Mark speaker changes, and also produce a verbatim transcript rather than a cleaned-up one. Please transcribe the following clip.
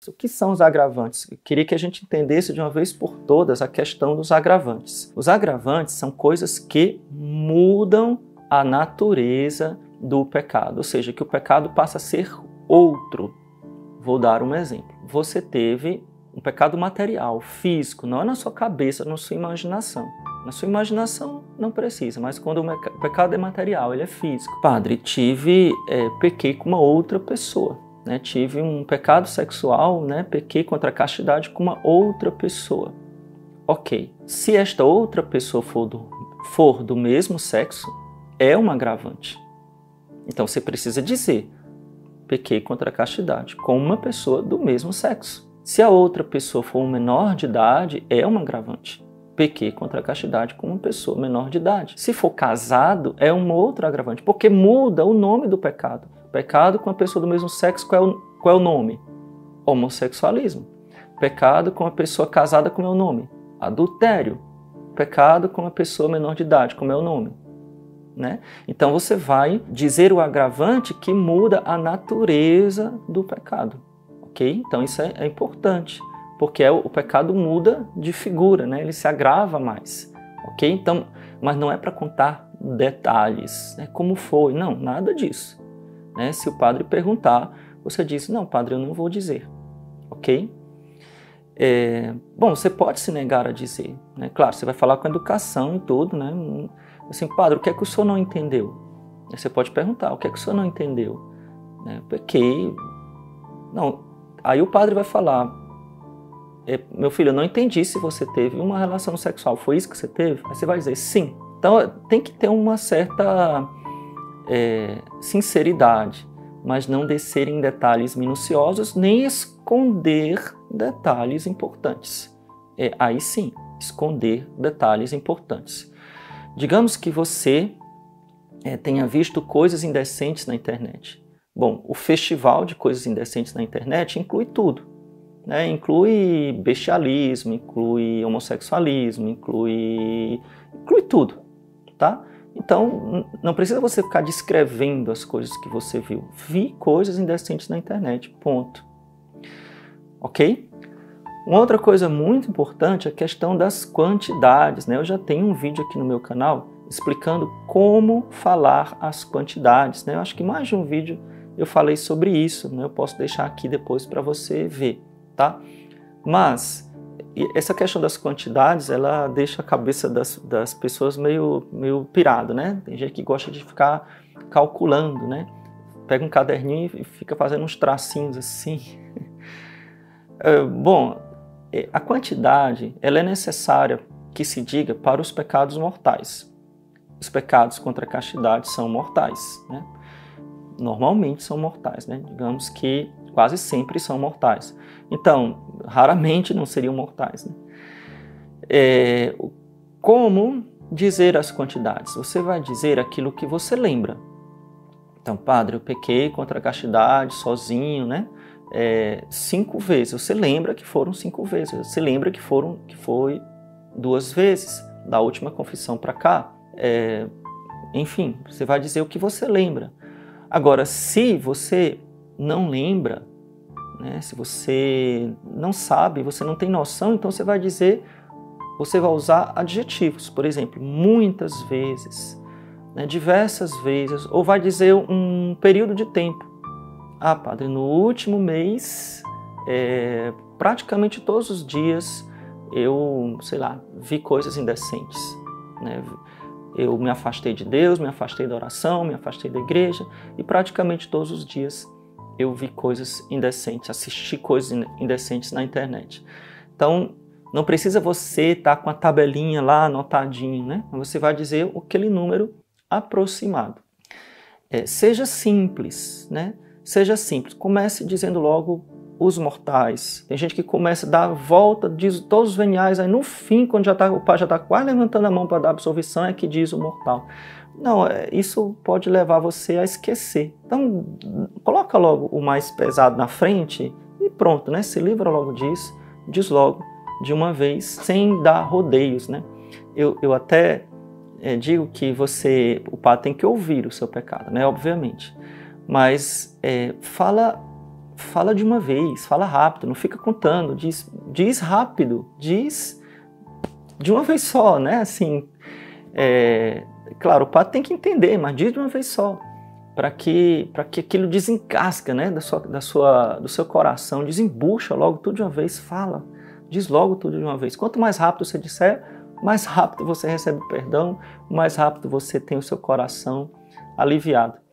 Speaker 1: O que são os agravantes? Eu queria que a gente entendesse de uma vez por todas a questão dos agravantes. Os agravantes são coisas que mudam a natureza do pecado, ou seja, que o pecado passa a ser outro. Vou dar um exemplo. Você teve um pecado material, físico, não é na sua cabeça, na sua imaginação. Na sua imaginação não precisa, mas quando o pecado é material, ele é físico. Padre, tive, é, pequei com uma outra pessoa, né? Tive um pecado sexual, né? Pequei contra a castidade com uma outra pessoa. Ok, se esta outra pessoa for do, for do mesmo sexo, é um agravante. Então você precisa dizer, pequei contra a castidade com uma pessoa do mesmo sexo. Se a outra pessoa for um menor de idade, é um agravante. Pequei contra a castidade com uma pessoa menor de idade. Se for casado, é um outro agravante, porque muda o nome do pecado. Pecado com a pessoa do mesmo sexo, qual é o, qual é o nome? Homossexualismo. Pecado com a pessoa casada, como é o nome? Adultério. Pecado com a pessoa menor de idade, como é o nome? Né? Então você vai dizer o agravante que muda a natureza do pecado. Okay? Então isso é, é importante. Porque é, o pecado muda de figura, né? Ele se agrava mais, ok? Então, mas não é para contar detalhes, né? Como foi, não, nada disso. Né? Se o padre perguntar, você diz, não, padre, eu não vou dizer, ok? É, bom, você pode se negar a dizer, né? Claro, você vai falar com educação e tudo, né? Assim, padre, o que é que o senhor não entendeu? Aí você pode perguntar, o que é que o senhor não entendeu? Né? Pequei, não, aí o padre vai falar, meu filho, eu não entendi se você teve uma relação sexual. Foi isso que você teve? Aí você vai dizer sim. Então tem que ter uma certa é, sinceridade, mas não descer em detalhes minuciosos, nem esconder detalhes importantes. É, aí sim, esconder detalhes importantes. Digamos que você é, tenha visto coisas indecentes na internet. Bom, o festival de coisas indecentes na internet inclui tudo. Né, inclui bestialismo, inclui homossexualismo, inclui, inclui tudo, tá? Então, não precisa você ficar descrevendo as coisas que você viu. Vi coisas indecentes na internet, ponto. Ok? Uma outra coisa muito importante é a questão das quantidades, né? Eu já tenho um vídeo aqui no meu canal explicando como falar as quantidades, né? Eu acho que mais de um vídeo eu falei sobre isso, né? Eu posso deixar aqui depois para você ver. Tá? Mas essa questão das quantidades, ela deixa a cabeça das, das pessoas meio, meio pirada, né? Tem gente que gosta de ficar calculando, né? Pega um caderninho e fica fazendo uns tracinhos assim. É, bom, a quantidade ela é necessária que se diga para os pecados mortais. Os pecados contra a castidade são mortais, né? Normalmente são mortais, né? Digamos que quase sempre são mortais. Então, raramente não seriam mortais. Né? É, como dizer as quantidades? Você vai dizer aquilo que você lembra. Então, padre, eu pequei contra a castidade sozinho, né? É, cinco vezes. Você lembra que foram cinco vezes. Você lembra que, foram, que foi duas vezes da última confissão para cá. É, enfim, você vai dizer o que você lembra. Agora, se você não lembra, né, se você não sabe, você não tem noção, então você vai dizer, você vai usar adjetivos, por exemplo, muitas vezes, né, diversas vezes, ou vai dizer um período de tempo. Ah, padre, no último mês, é, praticamente todos os dias, eu, sei lá, vi coisas indecentes, né? Eu me afastei de Deus, me afastei da oração, me afastei da igreja, e praticamente todos os dias eu vi coisas indecentes, assisti coisas indecentes na internet. Então, não precisa você estar com a tabelinha lá anotadinho, né? Você vai dizer aquele número aproximado. É, seja simples, né? Seja simples. Comece dizendo logo os mortais. Tem gente que começa a dar a volta, diz todos os veniais, aí no fim, quando já tá, o pai já está quase levantando a mão para dar absolvição, é que diz o mortal. Não, isso pode levar você a esquecer. Então, coloca logo o mais pesado na frente e pronto, né? Se livra logo disso, diz logo de uma vez, sem dar rodeios, né? Eu, eu até é, digo que você, o padre tem que ouvir o seu pecado, né? Obviamente. Mas é, fala, fala de uma vez, fala rápido, não fica contando, diz, diz rápido, diz de uma vez só, né? Assim, é, claro, o padre tem que entender, mas diz de uma vez só, para que, para que aquilo desencasca, né, da sua, da sua, do seu coração, desembucha logo tudo de uma vez, fala, diz logo tudo de uma vez. Quanto mais rápido você disser, mais rápido você recebe o perdão, mais rápido você tem o seu coração aliviado.